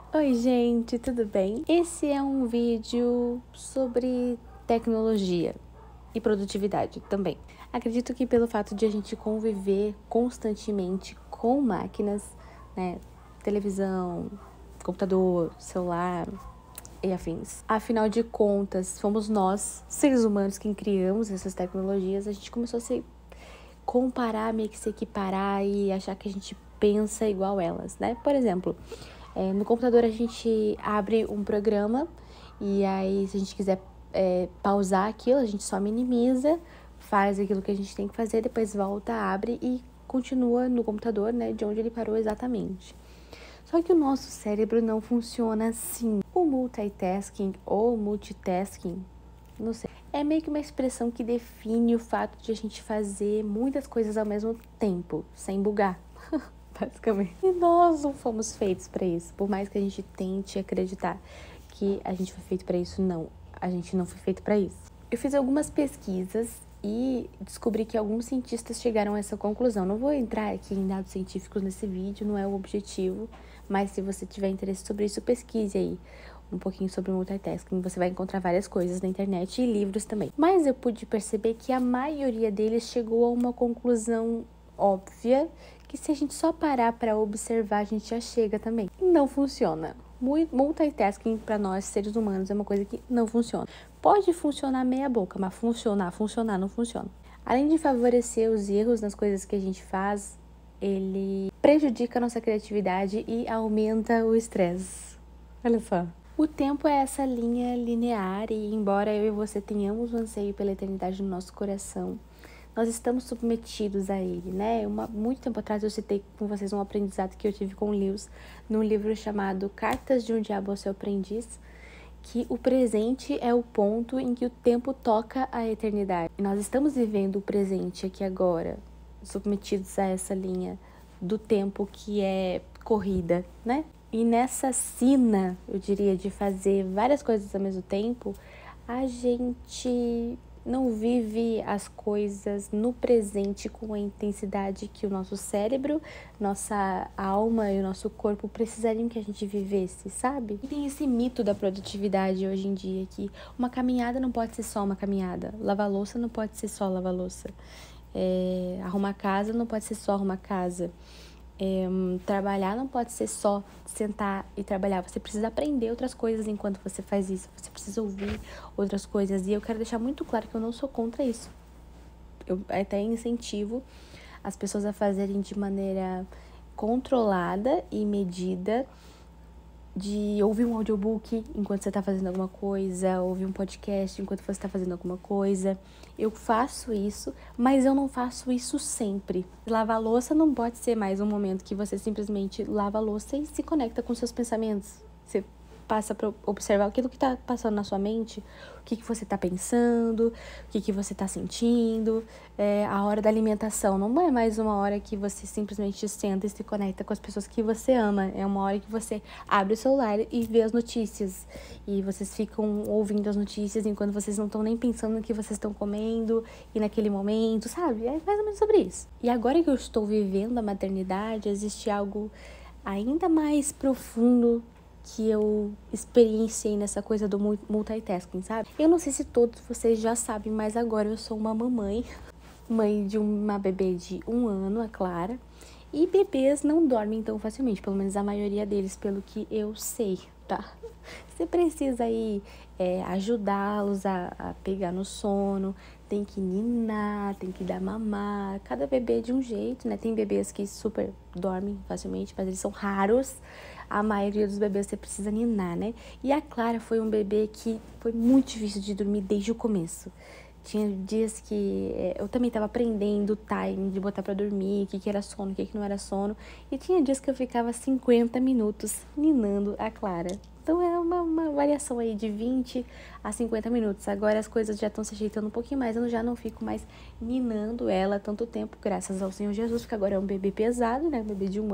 Oi, gente, tudo bem? Esse é um vídeo sobre tecnologia e produtividade também. Acredito que pelo fato de a gente conviver constantemente com máquinas, né, televisão, computador, celular e afins. Afinal de contas, fomos nós, seres humanos, quem criamos essas tecnologias. A gente começou a se comparar, meio que se equiparar e achar que a gente pensa igual elas, né? Por exemplo, no computador a gente abre um programa e aí se a gente quiser pausar aquilo, a gente só minimiza, faz aquilo que a gente tem que fazer, depois volta, abre e continua no computador, né, de onde ele parou exatamente. Só que o nosso cérebro não funciona assim. O multitasking ou multitasking, não sei, é meio que uma expressão que define o fato de a gente fazer muitas coisas ao mesmo tempo, sem bugar. Basicamente. E nós não fomos feitos para isso. Por mais que a gente tente acreditar que a gente foi feito para isso, não. A gente não foi feito para isso. Eu fiz algumas pesquisas e descobri que alguns cientistas chegaram a essa conclusão. Não vou entrar aqui em dados científicos nesse vídeo, não é o objetivo. Mas se você tiver interesse sobre isso, pesquise aí um pouquinho sobre o multitasking. Você vai encontrar várias coisas na internet e livros também. Mas eu pude perceber que a maioria deles chegou a uma conclusão óbvia, que se a gente só parar para observar, a gente já chega também. Não funciona. Multitasking para nós, seres humanos, é uma coisa que não funciona. Pode funcionar meia boca, mas funcionar não funciona. Além de favorecer os erros nas coisas que a gente faz, ele prejudica a nossa criatividade e aumenta o estresse. Olha só. O tempo é essa linha linear e, embora eu e você tenhamos um anseio pela eternidade no nosso coração, nós estamos submetidos a ele, né? Muito tempo atrás eu citei com vocês um aprendizado que eu tive com o Lewis, num livro chamado Cartas de um Diabo ao Seu Aprendiz, que o presente é o ponto em que o tempo toca a eternidade. E nós estamos vivendo o presente aqui agora, submetidos a essa linha do tempo que é corrida, né? E nessa sina, eu diria, de fazer várias coisas ao mesmo tempo, a gente não vive as coisas no presente com a intensidade que o nosso cérebro, nossa alma e o nosso corpo precisariam que a gente vivesse, sabe? E tem esse mito da produtividade hoje em dia, que uma caminhada não pode ser só uma caminhada, lavar louça não pode ser só lavar louça, arrumar casa não pode ser só arrumar casa. Trabalhar não pode ser só sentar e trabalhar. Você precisa aprender outras coisas enquanto você faz isso. Você precisa ouvir outras coisas. E eu quero deixar muito claro que eu não sou contra isso. Eu até incentivo as pessoas a fazerem de maneira controlada e medida, de ouvir um audiobook enquanto você está fazendo alguma coisa, ouvir um podcast enquanto você está fazendo alguma coisa. Eu faço isso, mas eu não faço isso sempre. Lavar a louça não pode ser mais um momento que você simplesmente lava a louça e se conecta com seus pensamentos. Você passa para observar aquilo que está passando na sua mente, o que você está pensando, o que você está sentindo. A hora da alimentação não é mais uma hora que você simplesmente senta e se conecta com as pessoas que você ama. É uma hora que você abre o celular e vê as notícias. E vocês ficam ouvindo as notícias enquanto vocês não estão nem pensando no que vocês estão comendo e naquele momento, sabe? É mais ou menos sobre isso. E agora que eu estou vivendo a maternidade, existe algo ainda mais profundo que eu experienciei nessa coisa do multitasking, sabe? Eu não sei se todos vocês já sabem, mas agora eu sou uma mamãe, mãe de uma bebê de 1 ano, a Clara, e bebês não dormem tão facilmente, pelo menos a maioria deles, pelo que eu sei, tá? Você precisa aí ajudá-los a pegar no sono, tem que ninar, tem que dar mamar, cada bebê é de um jeito, né? Tem bebês que super dormem facilmente, mas eles são raros. A maioria dos bebês você precisa ninar, né? E a Clara foi um bebê que foi muito difícil de dormir desde o começo. Tinha dias que eu também estava aprendendo o time de botar pra dormir, o que era sono, o que não era sono. E tinha dias que eu ficava 50 minutos ninando a Clara. Então é uma variação aí de 20 a 50 minutos. Agora as coisas já estão se ajeitando um pouquinho mais. Eu já não fico mais ninando ela tanto tempo, graças ao Senhor Jesus, porque agora é um bebê pesado, né? Um bebê de 1 ano.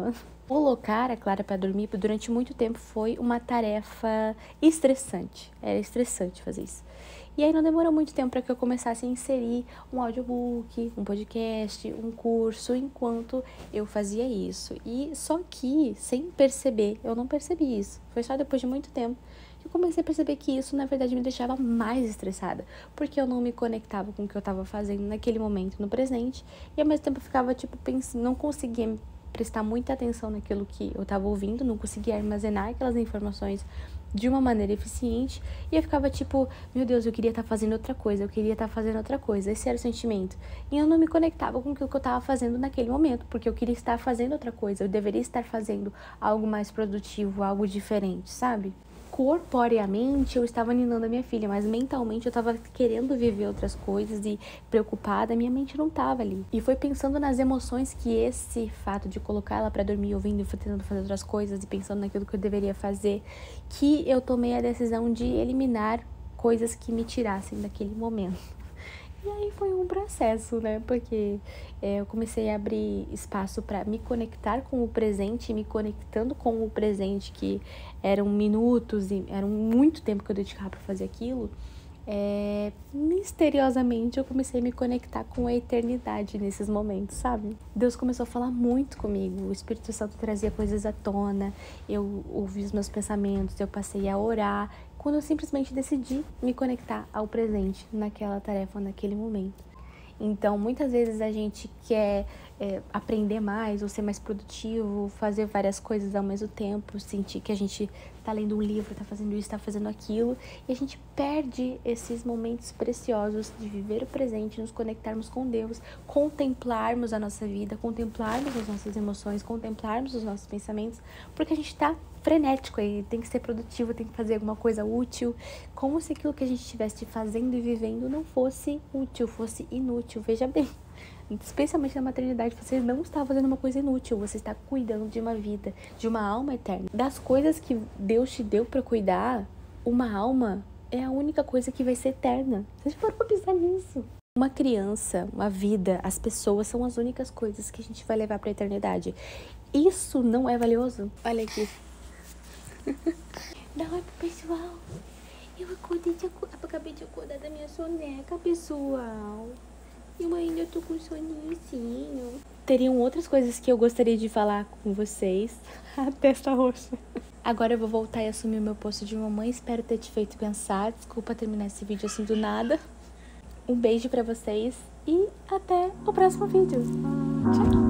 Colocar a Clara para dormir durante muito tempo foi uma tarefa estressante. Era estressante fazer isso. E aí não demorou muito tempo para que eu começasse a inserir um audiobook, um podcast, um curso, enquanto eu fazia isso. E só que, sem perceber, eu não percebi isso. Foi só depois de muito tempo que eu comecei a perceber que isso, na verdade, me deixava mais estressada. Porque eu não me conectava com o que eu estava fazendo naquele momento, no presente. E ao mesmo tempo eu ficava, tipo, pensando, não conseguia prestar muita atenção naquilo que eu estava ouvindo, não conseguia armazenar aquelas informações de uma maneira eficiente, e eu ficava tipo, meu Deus, eu queria estar fazendo outra coisa, eu queria estar fazendo outra coisa, esse era o sentimento. E eu não me conectava com aquilo que eu estava fazendo naquele momento, porque eu queria estar fazendo outra coisa, eu deveria estar fazendo algo mais produtivo, algo diferente, sabe? Corporeamente eu estava ninando a minha filha, mas mentalmente eu estava querendo viver outras coisas e preocupada, minha mente não estava ali. E foi pensando nas emoções que esse fato de colocar ela para dormir, ouvindo e tentando fazer outras coisas e pensando naquilo que eu deveria fazer, que eu tomei a decisão de eliminar coisas que me tirassem daquele momento. E aí foi um processo, né? Porque eu comecei a abrir espaço para me conectar com o presente, me conectando com o presente, que eram minutos e eram muito tempo que eu dedicava para fazer aquilo. Misteriosamente eu comecei a me conectar com a eternidade nesses momentos, sabe? Deus começou a falar muito comigo, o Espírito Santo trazia coisas à tona, eu ouvi os meus pensamentos, eu passei a orar, quando eu simplesmente decidi me conectar ao presente, naquela tarefa, naquele momento. Então, muitas vezes a gente quer aprender mais ou ser mais produtivo, fazer várias coisas ao mesmo tempo, sentir que a gente tá lendo um livro, tá fazendo isso, tá fazendo aquilo, e a gente perde esses momentos preciosos de viver o presente, nos conectarmos com Deus, contemplarmos a nossa vida, contemplarmos as nossas emoções, contemplarmos os nossos pensamentos, porque a gente tá frenético aí, tem que ser produtivo, tem que fazer alguma coisa útil, como se aquilo que a gente estivesse fazendo e vivendo não fosse útil, fosse inútil. Veja bem, especialmente na maternidade, você não está fazendo uma coisa inútil, você está cuidando de uma vida, de uma alma eterna. Das coisas que Deus te deu para cuidar, uma alma é a única coisa que vai ser eterna. Você já parou pra pensar nisso? Uma criança, uma vida, as pessoas são as únicas coisas que a gente vai levar para a eternidade. Isso não é valioso? Olha aqui. Dá oi pro pessoal. Eu acabei de acordar da minha soneca, pessoal. Eu ainda tô com soninho. Teriam outras coisas que eu gostaria de falar com vocês. A testa roxa. Agora eu vou voltar e assumir o meu posto de mamãe. Espero ter te feito pensar. Desculpa terminar esse vídeo assim do nada. Um beijo pra vocês e até o próximo vídeo. Tchau!